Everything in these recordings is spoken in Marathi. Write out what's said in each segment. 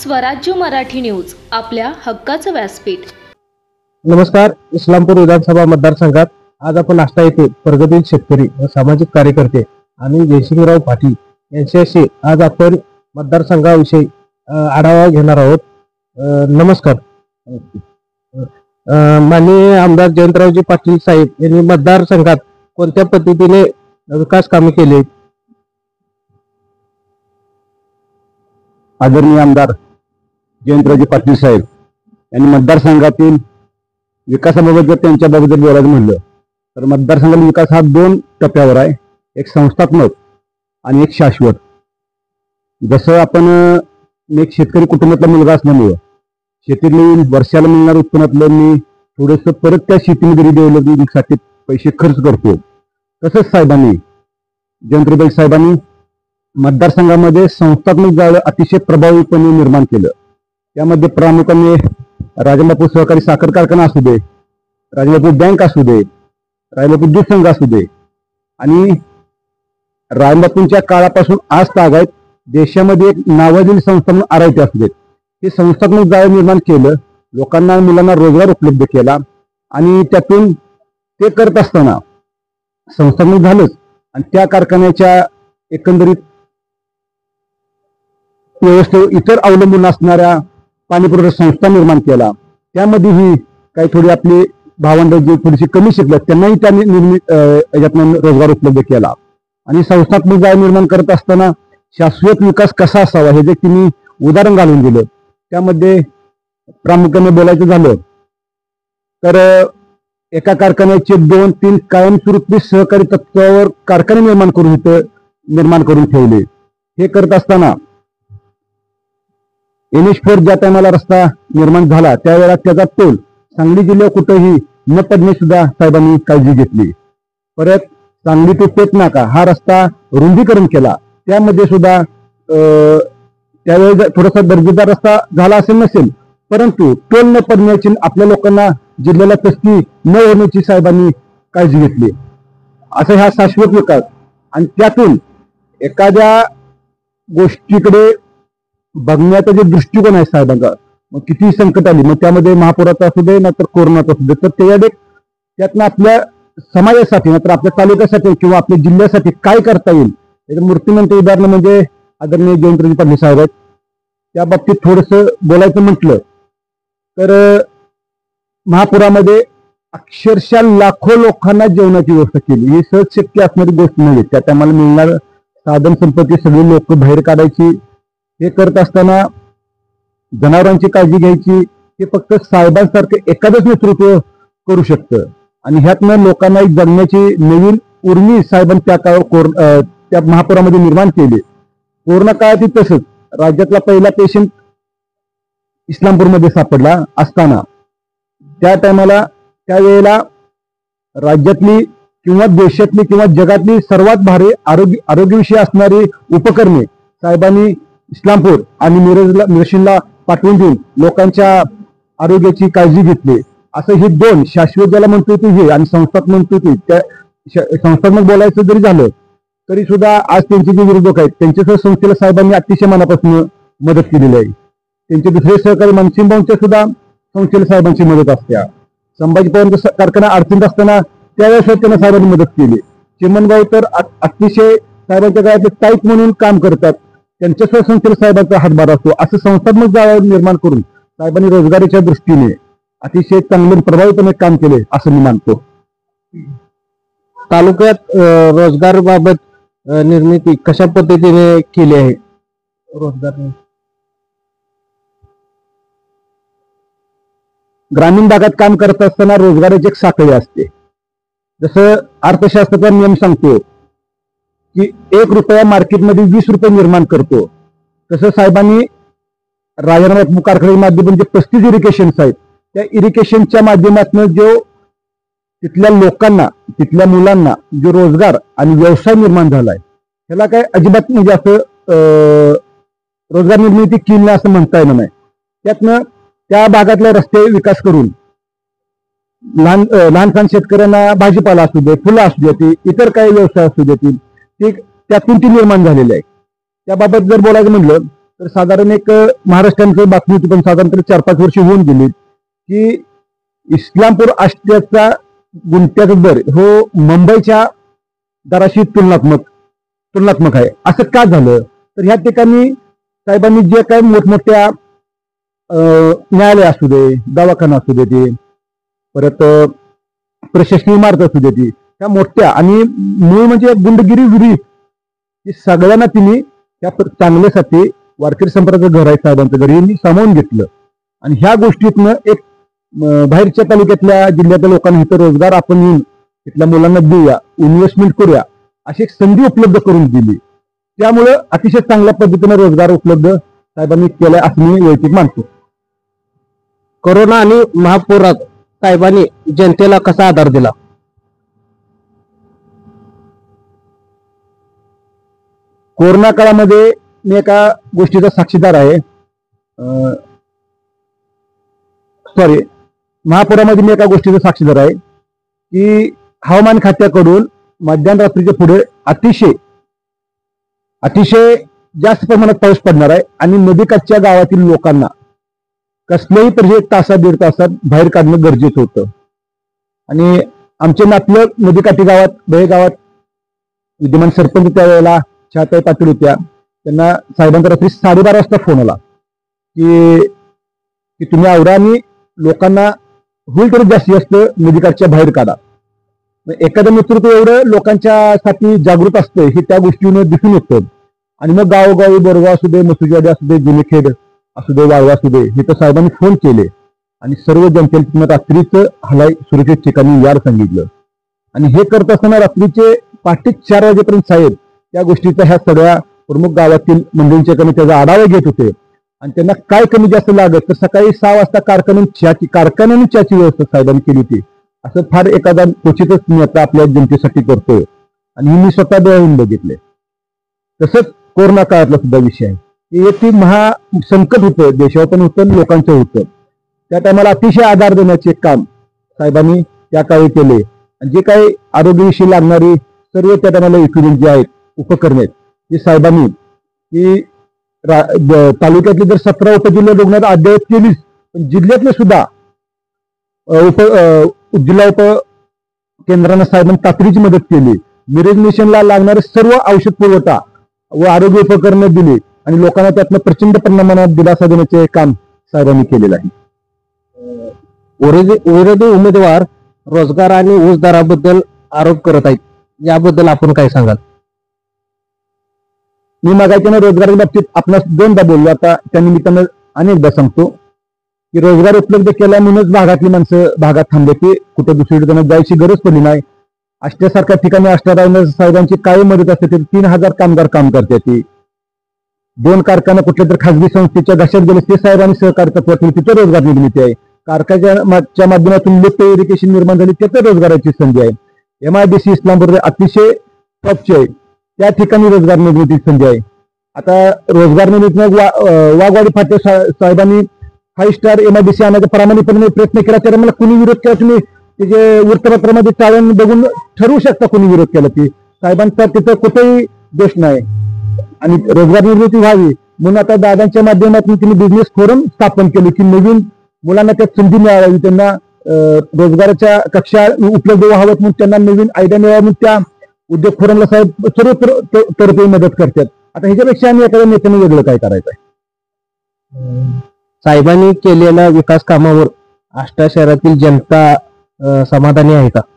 स्वराज्य मराठी न्यूज, आपल्या हक्काचं व्यासपीठ. नमस्कार. इस्लामपूर विधानसभा मतदारसंघात आज आपण आष्टा येथे प्रगतील शेतकरी व सामाजिक कार्यकर्ते आणि जयसिंगराव पाटील यांच्याशी आज आपण मतदारसंघाविषयी आढावा घेणार आहोत. नमस्कार. माननीय आमदार जयंतरावजी पाटील साहेब यांनी मतदारसंघात कोणत्या पद्धतीने विकास कामे केली? आदरणीय आमदार जयंतरावजी पाटील साहेब यांनी मतदारसंघातील विकासाबाबत जर त्यांच्याबाबत जर बोलायचं म्हणलं तर मतदारसंघातील विकास हा दोन टप्प्यावर आहे, एक संस्थात्मक आणि एक शाश्वत. जसं आपण एक शेतकरी कुटुंबातला मुलगा असल्यामुळं शेतीतले वर्षाला मिळणाऱ्या उत्पन्नातलं मी थोडंसं परत त्या शेतीमध्ये डेव्हलपमेंटसाठी पैसे खर्च करतो. तसंच साहेबांनी जयंतरावजी साहेबांनी मतदारसंघामध्ये संस्थात्मक जाळं अतिशय प्रभावीपणे निर्माण केलं. त्यामध्ये प्रामुख्याने राजनबापू सहकारी साखर कारखाना असू दे, राजनबापू बँक असू दे, राजनबापू दूध संघ असू दे आणि राजनबापूंच्या काळापासून आज तागायत देशामध्ये एक नावाजलेली संस्था म्हणून आरआयटी असू देत, हे संस्थात्मक जाळं निर्माण केलं, लोकांना मुलांना रोजगार उपलब्ध केला आणि त्यातून ते करत असताना संस्थात्मक झालंच आणि त्या कारखान्याच्या एकंदरीत व्यवस्थे इतर अवलंबून असणाऱ्या पाणीपुरवठा संस्था निर्माण केला. त्यामध्येही काही थोडी आपली भावंड जे थोडीशी कमी शिकल्यात त्यांनाही त्यांनी याच्यातून रोजगार उपलब्ध केला. आणि संस्थात्मक जाळं निर्माण करत असताना शाश्वत विकास कसा असावा हे जे तिने उदाहरण घालून दिलं. त्यामध्ये प्रामुख्याने बोलायचं झालं तर एका कारखान्याचे 2-3 कायमस्वरूपी सहकारी तत्वावर कारखाने निर्माण करून ठेवले. हे करत असताना NH4 ज्या टायमाला रस्ता निर्माण झाला त्यावेळेला त्याचा तोल सांगली जिल्ह्यात कुठेही न पडणे सुद्धा साहेबांनी काळजी घेतली. परत सांगली ते पेटनाका हा रस्ता रुंदीकरण केला. त्यामध्ये सुद्धा त्यावेळेस थोडासा दर्जेदार रस्ता झाला असेल नसेल, परंतु टोल न पडण्याची आपल्या लोकांना जिल्ह्याला तस्ती न होण्याची साहेबांनी काळजी घेतली. असं हा शाश्वत विकास. आणि त्यातून एखाद्या गोष्टीकडे बघण्याचा जे दृष्टिकोन आहे साहेबांचा, मग किती संकट आली, मग त्यामध्ये महापुराचा असू दे नाहीतर कोरोनाचा असू दे, तर त्यातनं आपल्या समाजासाठी नाहीतर आपल्या तालुक्यासाठी किंवा आपल्या जिल्ह्यासाठी काय करता येईल याचं मूर्तिमंत उदाहरण म्हणजे आदरणीय जयंतरावजी पाटील साहेब आहेत. त्या बाबतीत थोडंसं बोलायचं म्हटलं तर महापुरामध्ये अक्षरशः लाखो लोकांना जेवणाची व्यवस्था केली. ही सहज शक्य असणारी गोष्ट नाही. त्या टायमाला मिळणार साधन संपत्ती सगळी लोक बाहेर काढायची. हे करत असताना जनावरांची काळजी घ्यायची. हे फक्त साहेबांसारखं एखादंच नेतृत्व करू शकतं. आणि ह्यातनं लोकांना एक जगण्याची नवीन उर्मी साहेबांनी त्या काळावर त्या महापुरामध्ये निर्माण केली. कोरोना काळातही तसंच राज्यातला पहिला पेशंट इस्लामपूरमध्ये सापडला असताना त्या टायमाला त्यावेळेला राज्यातली किंवा देशातली किंवा जगातली सर्वात भारी आरोग्यविषयी असणारी उपकरणे साहेबांनी इस्लामपूर आणि मिरशीला पाठवून देऊन लोकांच्या आरोग्याची काळजी घेतली. असं हे दोन शाश्वत ज्याला म्हणतो हे आणि संस्थात्मक म्हणतो ते, त्या संस्थात्मक बोलायचं जरी झालं तरी सुद्धा आज त्यांचे जे विरोधक आहेत त्यांच्यासह संस्थेला साहेबांनी अतिशय मनापासून मदत केलेली आहे. त्यांचे दुसरे सहकारी मनसिंग भाऊंच्या सुद्धा संस्थेला साहेबांची मदत असते. संभाजी पवारांचा कारखाना अडचणीत असताना त्यावेळेस त्यांना साहेबांनी मदत केली. चिमणगाव तर अतिशय साहेबांच्या काळात टाईप म्हणून काम करतात, त्यांच्यासह संस्थेला साहेबांचा हातभार असतो. असं संस्थात्मक जाळं निर्माण करून साहेबांनी रोजगारीच्या दृष्टीने अतिशय चांगले प्रभावीपणे काम केले असं मी मानतो. तालुक्यात रोजगारबाबत निर्मिती कशा पद्धतीने केली आहे? रोजगार ग्रामीण भागात काम करत असताना रोजगाराची एक साखळी असते. जसं अर्थशास्त्राचा नियम सांगतो की 1 रुपया मार्केटमध्ये 20 रुपये निर्माण करतो, तसं साहेबांनी राजनबापू कारखान्याच्या माध्यमातून जे 35 इरिगेशन्स आहेत त्या इरिगेशनच्या माध्यमातून जो तिथल्या लोकांना तिथल्या मुलांना जो रोजगार आणि व्यवसाय निर्माण झालाय त्याला काय अजिबात म्हणजे असं रोजगार निर्मिती केली नाही असं म्हणता येणार नाही. त्यातनं त्या भागातले रस्ते विकास करून लहान शेतकऱ्यांना भाजीपाला असू दे, फुलं असू देतील, इतर काही व्यवसाय असू देतील, त्यातून ती निर्माण झालेली आहे. त्याबाबत जर बोलायचं म्हटलं तर साधारण एक महाराष्ट्रांचं बातमी होती, पण साधारणतः 4-5 वर्ष होऊन गेली की इस्लामपूर आष्ट्याचा गुंठ्याचा दर हो मुंबईच्या दराशी तुलनात्मक आहे. असं का झालं? तर ह्या ठिकाणी साहेबांनी जे काही मोठमोठ्या न्यायालय असू दे, दवाखाना असू दे, ते परत प्रशासकीय इमारत असू दे, ती त्या मोठ्या आणि मूळ म्हणजे गुंडगिरी विरहित की सगळ्यांना तिने त्या चांगल्यासाठी वारकरी संप्रदायाचं घर आहे साहेबांचं घर, यांनी सामावून घेतलं. आणि ह्या गोष्टीतनं एक बाहेरच्या तालुक्यातल्या जिल्ह्यातल्या लोकांना इथं रोजगार आपण येऊन तिथल्या मुलांना देऊया, इन्व्हेस्टमेंट करूया, अशी एक संधी उपलब्ध करून दिली. त्यामुळं अतिशय चांगल्या पद्धतीने रोजगार उपलब्ध साहेबांनी केलाय असं मी वैयक्तिक मानतो. कोरोना आणि महापुरात साहेबांनी जनतेला कसा आधार दिला? कोरोना काळामध्ये मी एका गोष्टीचा साक्षीदार आहे. महापुरामध्ये मी एका गोष्टीचा साक्षीदार आहे की हवामान खात्याकडून मध्यरात्रीच्या पुढे अतिशय जास्त प्रमाणात पाऊस पडणार आहे आणि नदीकाठच्या गावातील लोकांना कसल्याही तरी 1 तासात 1.5 तासात बाहेर काढणं गरजेचं होतं. आणि आमचे नातलग नदीकाठी गावात बेळगावात विद्यमान सरपंच त्यावेळेला छाताई पाटील होत्या. त्यांना साहेबांचा रात्री 12:30 वाजता फोन आला की तुम्ही आवरा आणि लोकांना होईल तरी जास्तीत जास्त नदीकाठच्या बाहेर काढा. एखादं नेतृत्व एवढं लोकांच्यासाठी जागृत असतं हे त्या गोष्टीने दिसून येतं. आणि मग गावोगावी बोरगाव असू दे, मसुजवाडी असू दे, जुनेखेड असू दे, वाळवा असू दे, हे तर साहेबांनी फोन केले आणि सर्व जनतेला रात्रीचं हलाई सुरक्षित ठिकाणी यायला सांगितलं. आणि हे करत असताना रात्रीचे पहाटे 4 वाजेपर्यंत साहेब त्या गोष्टीचा ह्या सगळ्या प्रमुख गावातील मंडळींच्याकडे त्याचा आढावा घेत होते. आणि त्यांना काय कमी जास्त लागत तर सकाळी 6 वाजता कारखान्याने चहाची व्यवस्था साहेबांनी केली होती. असं फार एखादा क्वचितच मी आता आपल्या जनतेसाठी करतोय आणि मी स्वतः डोळ्याहून बघितले. तसंच कोरोना काळातला सुद्धा विषय आहे की एक महासंकट होतं, देशावर पण होतं, लोकांचं होतं. त्या टायमाला अतिशय आधार देण्याचे काम साहेबांनी त्या काळी केले. आणि जे काही आरोग्याविषयी लागणारी सर्व त्या टायमाला इक्विपमेंट जे आहेत, उपकरणे आहेत, ते साहेबांनी की तालुक्यातली जर 17 उपजिल्हा रुग्णालय अद्ययावत केलीच, पण जिल्ह्यातले सुद्धा जिल्हा उपकेंद्रांना साहेबांनी तातडीची मदत केली. मिरज मिशनला लागणारे सर्व औषध पुरवठा व आरोग्य उपकरणे दिली आणि लोकांना त्यातनं प्रचंड प्रमाणात दिलासा देण्याचे काम साहेबांनी केलेलं आहे. विरोधी उमेदवार रोजगार आणि ऊस दराबद्दल आरोप करत आहेत, याबद्दल आपण काय सांगाल? मी मागायच्या रोजगाराच्या बाबतीत आपणास 2दा बोललो, आता त्या निमित्तानं अनेकदा सांगतो की रोजगार उपलब्ध केला म्हणूनच भागातली माणसं भागात थांबले, की कुठं दुसरीकडे त्यांना जायची गरज पडली नाही. आष्ट्यासारख्या ठिकाणी आष्टाराव साहेबांची काय मदत असते तर 3000 कामगार काम करते. ती 2 कारखाना कुठल्या तर खासगी संस्थेच्या घशात गेले ते साहेबांनी सहकार्य तत्वात तिथे रोजगार निर्मिती आहे. कारखान्याच्या माध्यमातून लिफ्ट इरिगेशन निर्माण झाली, तिथे रोजगाराची संधी आहे. MIDC इस्लामपूर अतिशय टॉपची आहे, त्या ठिकाणी रोजगार निर्मितीची संधी आहे. आता रोजगार निर्मिती वाघवाडी फाटे साहेबांनी 5 स्टार MIDC आणायचा प्रामाणिकपणे प्रयत्न केला. त्याला मला कुणी विरोध केला, तुम्ही त्याचे वृत्तपत्रामध्ये चाळण बघून ठरवू शकता कुणी विरोध केला. ती साहेबांचा तिथं कुठेही दोष नाही आणि रोजगार निर्मिती व्हावी म्हणून आता दादांच्या माध्यमातून त्यांनी बिझनेस फोरम स्थापन केले की नवीन मुलांना त्यात संधी मिळावी, त्यांना रोजगाराच्या कक्षा उपलब्ध व्हाव्यात म्हणून त्यांना नवीन आयडिया मिळावा म्हणून त्या उद्योग फोरमला साहेब सर्व तर्फे मदत करतात. आता ह्याच्यापेक्षा आम्ही एखाद्या नेत्याने वेगळं काय करायचं आहे? साहेबांनी केलेल्या विकास कामावर आष्टा शहरातील जनता समाधानी आहे का?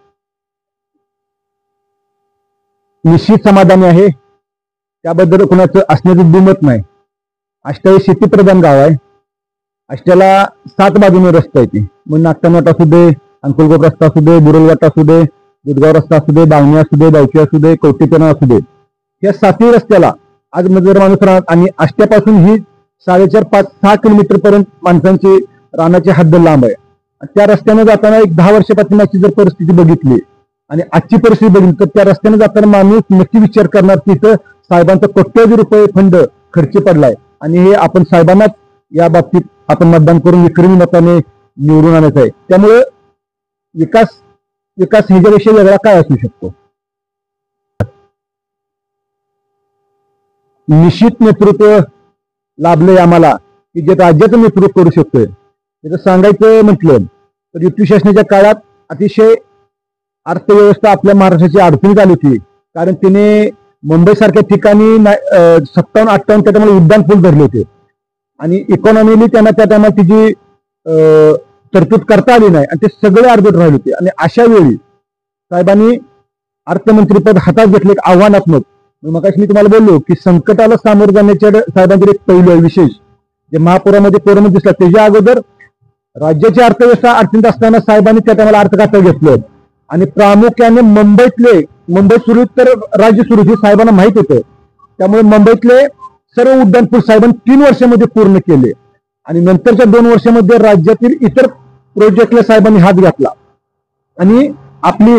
निश्चित समाधानी आहे, त्याबद्दल कुणाचं असण्याचं दुमत नाही. आष्टा हे शेतीप्रधान गाव आहे. आष्ट्याला 7 बाजूने रस्ता येते, मग नागटाणवाट असू दे, अंकुलगोप रस्ता असू दे, बुरलवाटा असू दे, दुधगाव रस्ता असू दे, बावणी असू दे, बावची असू दे, कवटेपणा असू दे, या 7ही रस्त्याला आज जर माणूस राहणार आणि आष्ट्यापासून ही 4.5-5-6 किलोमीटर पर्यंत माणसांची रानाची हद्द लांब आहे. त्या रस्त्याने जाताना एक 10 वर्षापासूनची जर परिस्थिती बघितली आणि आजची परिस्थिती बघितली तर त्या रस्त्याने जाताना माणूस नक्की विचार करणार की इथं साहेबांचा कोट्यवधी रुपये फंड खर्च पडलाय आणि हे आपण साहेबांनाच या बाबतीत आपण मतदान करून विक्रमी मताने निवडून आणायचं आहे. त्यामुळे विकास ह्याच्यापेक्षा वेगळा काय असू शकतो? निश्चित नेतृत्व लाभलंय आम्हाला की जे राज्याचं नेतृत्व करू शकतोय. त्याचं सांगायचं म्हटलं तर युती शासनाच्या काळात अतिशय अर्थव्यवस्था आपल्या महाराष्ट्राची अडचणीत आली होती. कारण तिने मुंबईसारख्या ठिकाणी 57-58 त्या टायमाला उड्डाण पूल धरले होते आणि इकॉनॉमीली त्यांना त्या टायमाला तिची तरतूद करता आली नाही आणि ते सगळे अर्धवट राहिले होते. आणि अशा वेळी साहेबांनी अर्थमंत्रीपद हातात घेतले एक आव्हानात्मक. मगाशी मी तुम्हाला बोललो की संकटाला सामोरं जाण्याच्या साहेबांकडे एक पैलू आहे विशेष, जे महापुरामध्ये कोरोना दिसला त्याच्या अगोदर राज्याची अर्थव्यवस्था अडचणीत असताना साहेबांनी त्या टायमाला अर्थ खातं घेतलं आणि प्रामुख्याने मुंबईत सुरू तर राज्य सुरू हे साहेबांना माहित होतं. त्यामुळे मुंबईतले सर्व उड्डाणपूल साहेबांनी 3 वर्षामध्ये पूर्ण केले आणि नंतरच्या 2 वर्षामध्ये राज्यातील इतर प्रोजेक्टला साहेबांनी हात घातला आणि आपली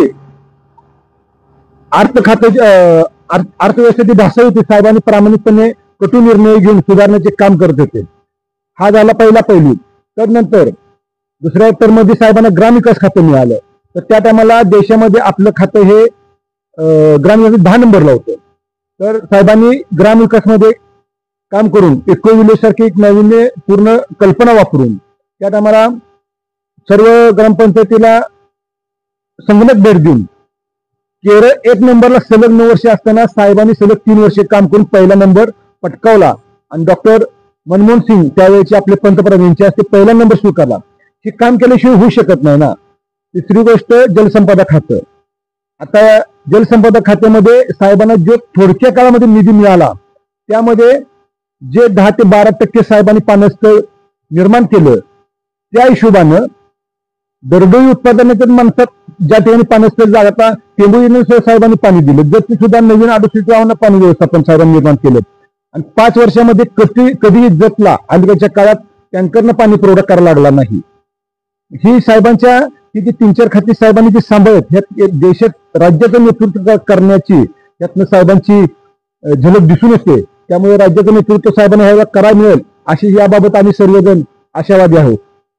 अर्थव्यवस्थेची ढासळी होती. साहेबांनी प्रामाणिकपणे कटू निर्णय घेऊन सुधारण्याचे काम करत होते. हा झाला पहिला पैलू. तर नंतर दुसऱ्या टर्ममध्ये साहेबांना ग्रामविकास खातं मिळालं. तर त्या टायमाला देशामध्ये आपलं खातं हे ग्रामविकास 10 नंबरला होतं. तर साहेबांनी ग्रामविकासमध्ये काम करून इको विलेज सारखी एक नाविन्यपूर्ण कल्पना वापरून त्या टायमाला सर्व ग्रामपंचायतीला संगणक भेट देऊन केरळ 1 नंबरला सलग 9 वर्षे असताना साहेबांनी सलग 3 वर्षे काम करून पहिला नंबर पटकावला आणि डॉक्टर मनमोहन सिंग त्यावेळेचे आपले पंतप्रधान यांच्या हस्ते पहिला नंबर स्वीकारला. हे काम केल्याशिवाय होऊ शकत नाही ना. तिसरी गोष्ट जलसंपदा खातं. आता जलसंपदा खात्यामध्ये साहेबांना जो थोडक्या काळामध्ये निधी मिळाला त्यामध्ये जे 10 ते 12% साहेबांनी पाणस्थळ निर्माण केलं त्या हिशोबानं दरडोई उत्पादनाच्या माणसात ज्या ठिकाणी पाणस्थळ जागा टेंबू साहेबांनी पाणी दिलं. जर सुद्धा नवीन 38 पाणी व्यवस्थापन साहेबांनी निर्माण केलं आणि 5 वर्षामध्ये कधीही जतला अलीकडच्या काळात टँकरनं पाणी पुरवठा करायला लागला नाही. ही साहेबांच्या ही जी 3-4 खाती साहेबांनी जी सांभाळत ह्यात देशात राज्याचं नेतृत्व करण्याची त्यातनं साहेबांची झलक दिसून येते. त्यामुळे राज्याचं नेतृत्व साहेबांना ह्याला करा मिळेल अशी याबाबत आम्ही सर्वजण आशावादी आहोत.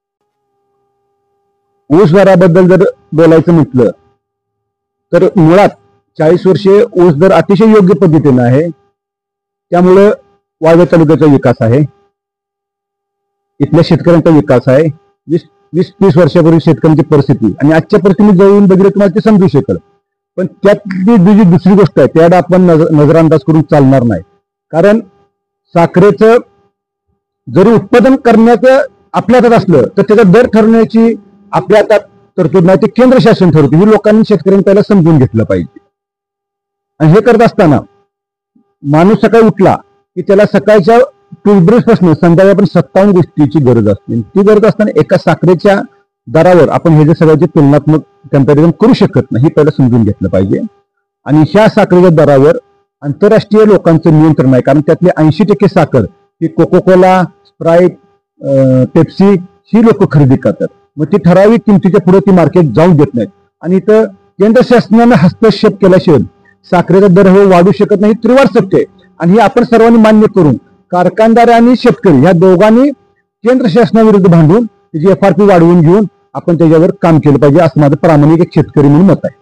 ऊस दराबद्दल जर बोलायचं म्हटलं तर मुळात 40 वर्षे ऊस दर अतिशय योग्य पद्धतीने आहे. त्यामुळं वाळवे तालुक्याचा विकास आहे, इथल्या शेतकऱ्यांचा विकास आहे. 20-30 वर्षापूर्वी शेतकऱ्यांची परिस्थिती आणि आजच्या परिस्थितीत जाऊन बघितलं तुम्हाला ते समजू शकेल. पण त्यातली जी दुसरी गोष्ट आहे त्याला आपण नजरांदाज करून चालणार नाही. कारण साखरेचं जरी उत्पादन करण्याचं आपल्या हातात असलं तर त्याचा दर ठरवण्याची आपल्या हातात तरतूद नाही, ते केंद्र शासन ठरवते. ही लोकांनी शेतकऱ्यांनी पहिला समजून घेतलं पाहिजे. आणि हे करत असताना माणूस सकाळी उठला की त्याला सकाळच्या टूथब्रश पासून संध्याकाळपर्यंत 57 गोष्टीची गरज असते. ती गरज असताना एका साखरेच्या दरावर आपण हे जे सगळ्याचे तुलनात्मक कम्पॅरिझन करू शकत नाही, हे पहिलं समजून घेतलं पाहिजे. आणि ह्या साखरेच्या दरावर आंतरराष्ट्रीय लोकांचं नियंत्रण आहे. कारण त्यातले 80% साखर ही कोकोकोला, स्प्राईट, पेप्सी ही लोक खरेदी करतात. मग ती ठराविक किमतीच्या पुढे ती मार्केट जाऊन देत नाहीत. आणि इथं केंद्र शासनानं हस्तक्षेप केल्याशिवाय साखरेचा दर हे वाढू शकत नाही, त्रिवार सत्य आहे. आणि हे आपण सर्वांनी मान्य करून कारखानदार आणि शेतकरी या दोघांनी केंद्र शासनाविरुद्ध भांडून त्याची FRP वाढवून घेऊन आपण त्याच्यावर काम केलं पाहिजे असं माझं प्रामाणिक एक शेतकरी म्हणून मत आहे.